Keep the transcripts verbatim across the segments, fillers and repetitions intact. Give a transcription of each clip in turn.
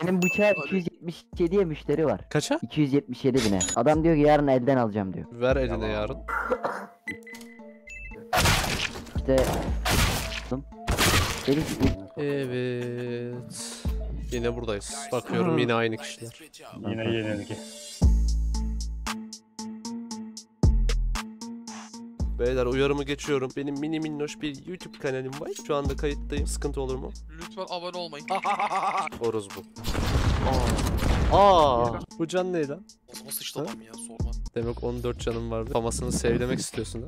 Benim bıçağı iki yüz yetmiş yediye müşteri var. Kaça? iki yüz yetmiş yedi bine. Adam diyor ki yarın elden alacağım diyor. Ver eline yarın. İşte dedi ki Evet. Yine buradayız. Bakıyorum yine aynı kişiler. Yine yenilgi. Beyler uyarımı geçiyorum. Benim mini minnoş bir YouTube kanalım var. Şu anda kayıttayım. Sıkıntı olur mu? Lütfen abone olmayın. Oruz bu. Aa. Aa. Bu can ne lan? O zaman sıçtamam ya sorma. Demek on dört canım var. Famasını sevlemek istiyorsun ha?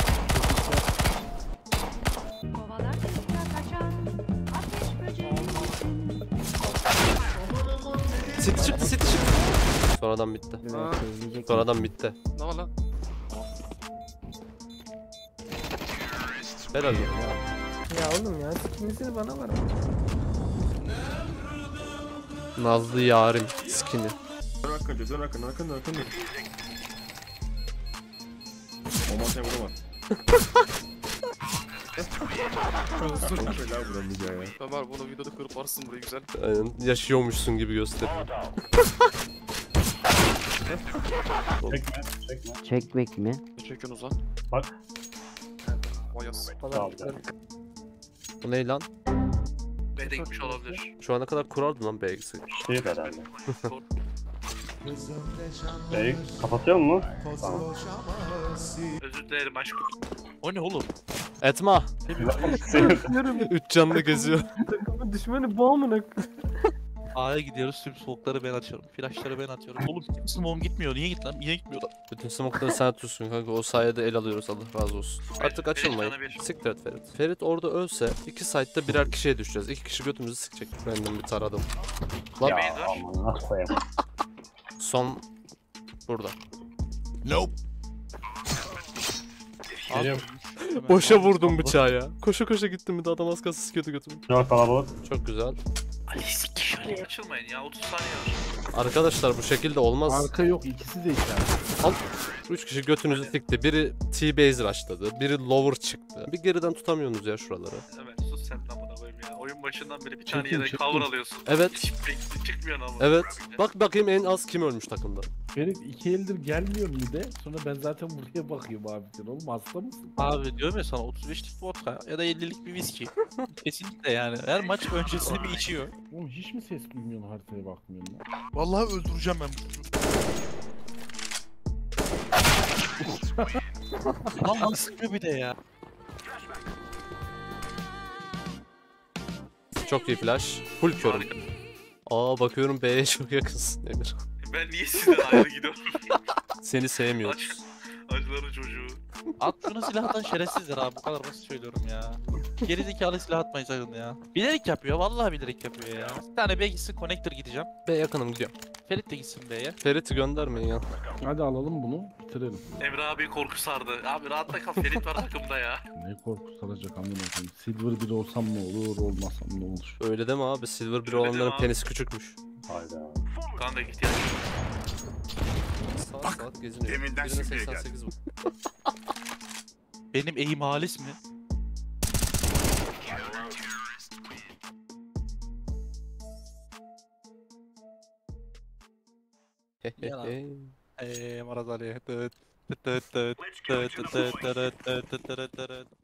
Kovalar dışına kaçan ateş böceği misin? Sit çıktı, sit çıktı. Sonradan bitti. Ha. söyleyecek. Sonradan bitti. Ne var lan? Helal olsun. Ya oğlum ya skinizini bana ver. Nazlı yarim skini. Dön arkana, dön arkana, arkana, arkana. Olmaz sen vuramaz. Şeyler vuramayacak ya. Ömer bunu videoda kırıp varsın burayı güzel. Aynen. Yaşıyormuşsun gibi gösteriyor. Çekme, çekme. Checkback mi? Ne çekiyorsun uzan? Bak. Oyas. Tamam canım. Bu ne lan? B'de gitmiş olabilir. Şu ana kadar kurardı lan B X'i. Değil herhalde. Bey, kapatıyor mu? Tamam. Özür dilerim aşkım. O ne oğlum? Etma. Üç canlı geziyor. Takımın düşmanı bu amına. A'ya gidiyoruz, tüm smoke'ları ben atıyorum. Flash'ları ben atıyorum. Oğlum smoke'um gitmiyor. Niye git lan? Niye gitmiyor lan? Bütün smoke'ları sen tutsun kanka. O sayede el alıyoruz, Allah razı olsun. Artık açılmayın. Siktir et Ferit. Ferit orada ölse iki site'da birer kişiye düşeceğiz. İki kişi götümüzü sikecek. Random bir taradım. Lan Ya aman nasıl koyayım. son burada. Geliyorum. Boşa vurdum bıçağı ya. Koşa koşa gittim bir de adam az kalsın sikiyordu götümü. Çok kalabalık. Çok güzel. Ay siktir şöyle. Açılmayın ya otuz saniye var. Arkadaşlar bu şekilde olmaz. Arka yok ikisi de içeride. Al. Üç kişi götünüzü sikti. Biri T-base rushladı. Biri lower çıktı. Bir geriden tutamıyorsunuz ya şuraları. Evet sus sen lan buna koyayım ya. Oyun başından beri bir tane Çektim, yere çektim. cover alıyorsun. Evet. Hiç bekle çıkmıyor ama. Evet. Bak bakayım en az kim ölmüş takımda. Ferit iki eldir gelmiyor mu de? Sonra ben zaten buraya bakıyorum abi sen oğlum hasta mısın? Abi diyorum ya sana otuz beşlik vodka ya da ellilik bir viski. Kesinlikle yani. Her maç öncesinde bir içiyor. Oğlum hiç mi ses duymuyorsun haritaya bakmıyorsun lan? Vallahi öldüreceğim ben bu çocuğu. Lan bana sıkıyor bir de ya. Çok iyi flash. Full körüm. Aa bakıyorum B'ye çok yakınsın Emir. Ben niye sizden ayrı gidiyorum? Seni sevmiyoruz. Acıların çocuğu. At şunu silahtan şerefsizler abi. Bu kadar basit söylüyorum ya. Gerizekalı silah atmayın sakın ya. Bilerek yapıyor. Vallahi bilerek yapıyor ya. Bir tane B gitsin connector gideceğim. B yakınım gidiyor. Ferit de gitsin B'ye. Ferit'i göndermeyin ya. Hadi alalım bunu bitirelim. Emre abi korku sardı. Abi rahatla kal Ferit var takımda ya. Ne korku salacak amına koyayım. Silver bir olsam ne olur olmasam ne olur. Öyle deme abi. Silver bir Öyle deme olanların abi. penisi küçükmüş. Hayda. Kanka git ya. Saat saat geziniyor. deminden Birine şimdiye seksen sekiz bu. Benim eğim halis mi? Yalan. Eee Maraz Ali. Tıt tıt tıt tıt tıt tıt tıt tıt tıt tıt tıt.